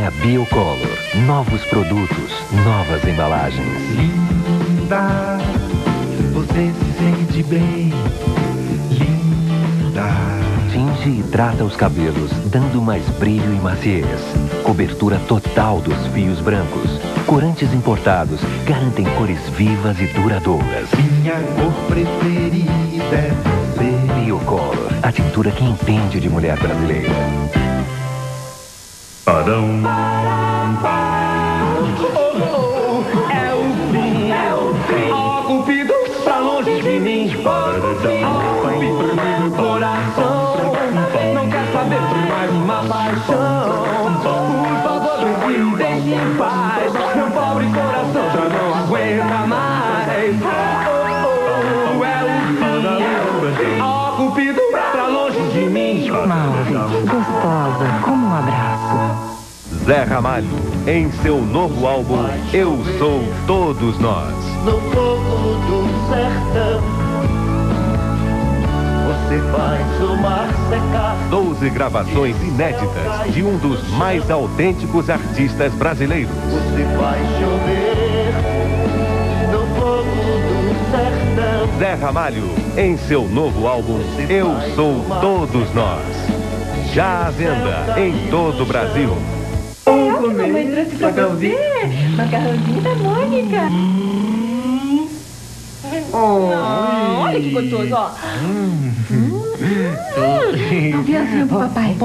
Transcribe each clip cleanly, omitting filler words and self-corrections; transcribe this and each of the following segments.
Venha Biocolor. Novos produtos, novas embalagens. Linda, você se sente bem. Linda. Tinge e trata os cabelos, dando mais brilho e maciez. Cobertura total dos fios brancos. Corantes importados garantem cores vivas e duradouras. Minha cor preferida é você. Biocolor, a tintura que entende de mulher brasileira. Parão. É o fim. Ó, Cupido, pra longe de mim. Ó, coração, não quer saber de mais uma paixão. Por favor, me deixe em paz. Meu pobre coração já não aguenta mais. É o fim. Ó, Cupido, pra longe de mim. Gostosa, como um abraço. Zé Ramalho, em seu novo álbum Eu Sou Todos Nós. No fogo do sertão, você faz o mar secar. 12 gravações inéditas de um dos mais autênticos artistas brasileiros. Você vai chover no fogo do sertão. Zé Ramalho, em seu novo álbum Eu Sou Todos Nós. Já à venda em todo o Brasil. Mamãe trouxe pra você macarrãozinho da Mônica. Olha que gostoso, ó. Um aviãozinho pro papai.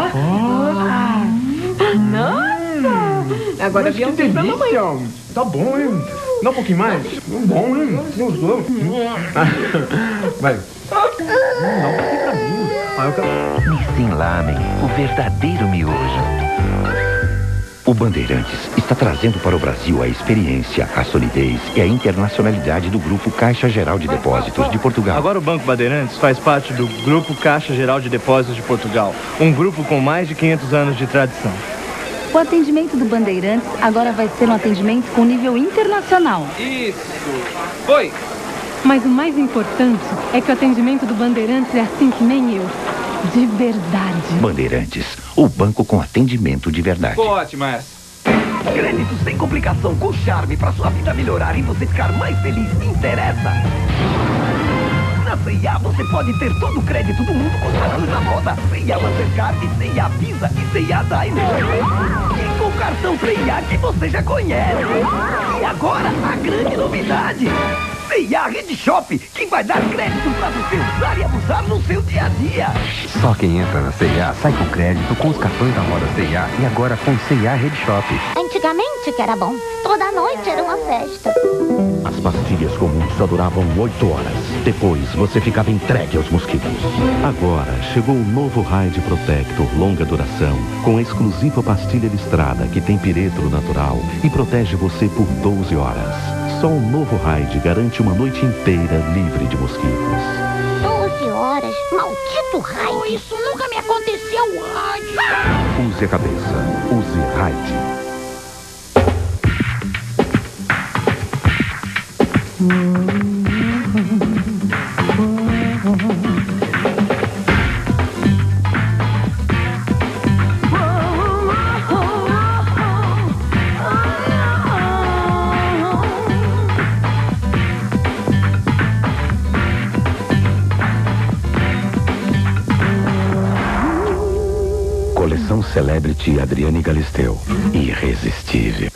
Nossa! Agora aviãozinho pra mamãe. Tá bom, hein? Dá um pouquinho mais. Bom, hein? Gostou? Vai. Dá um pouquinho pra mim. Eu quero... Nissin Lamen, o verdadeiro miojo. O Bandeirantes está trazendo para o Brasil a experiência, a solidez e a internacionalidade do Grupo Caixa Geral de Depósitos de Portugal. Agora o Banco Bandeirantes faz parte do Grupo Caixa Geral de Depósitos de Portugal, um grupo com mais de 500 anos de tradição. O atendimento do Bandeirantes agora vai ser um atendimento com nível internacional. Isso. Foi. Mas o mais importante é que o atendimento do Bandeirantes é assim que nem eu. De verdade. Bandeirantes, o banco com atendimento de verdade. Ficou ótima essa. Crédito sem complicação, com charme, pra sua vida melhorar e você ficar mais feliz. Interessa? Na C&A você pode ter todo o crédito do mundo com cartões da moda. C&A Mastercard, C&A Visa e C&A Daimler. E com o cartão C&A que você já conhece. E agora, a grande novidade. C&A Rede Shop, que vai dar crédito para você usar e abusar no seu dia a dia. Só quem entra na C&A sai com crédito com os cartões da moda C&A e agora com C&A Rede Shop. Antigamente que era bom, toda noite era uma festa. As pastilhas comuns só duravam 8 horas. Depois você ficava entregue aos mosquitos. Agora chegou o novo Raid Protector longa duração, com a exclusiva pastilha listrada que tem piretro natural e protege você por 12 horas. Só o novo Raid garante uma noite inteira livre de mosquitos. 12 horas? Maldito Raid! Oh, isso nunca me aconteceu antes! Use a cabeça. Use Raid. Coleção Celebrity Adriane Galisteu. Irresistível.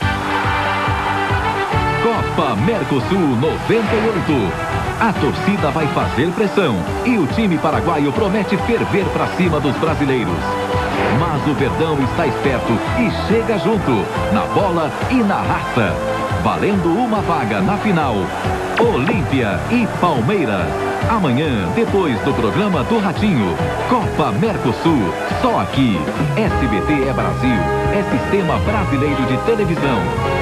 Copa Mercosul 98. A torcida vai fazer pressão e o time paraguaio promete ferver pra cima dos brasileiros. Mas o Verdão está esperto e chega junto, na bola e na raça. Valendo uma vaga na final. Olímpia e Palmeiras. Amanhã, depois do programa do Ratinho. Copa Mercosul. Só aqui. SBT é Brasil. É Sistema Brasileiro de Televisão.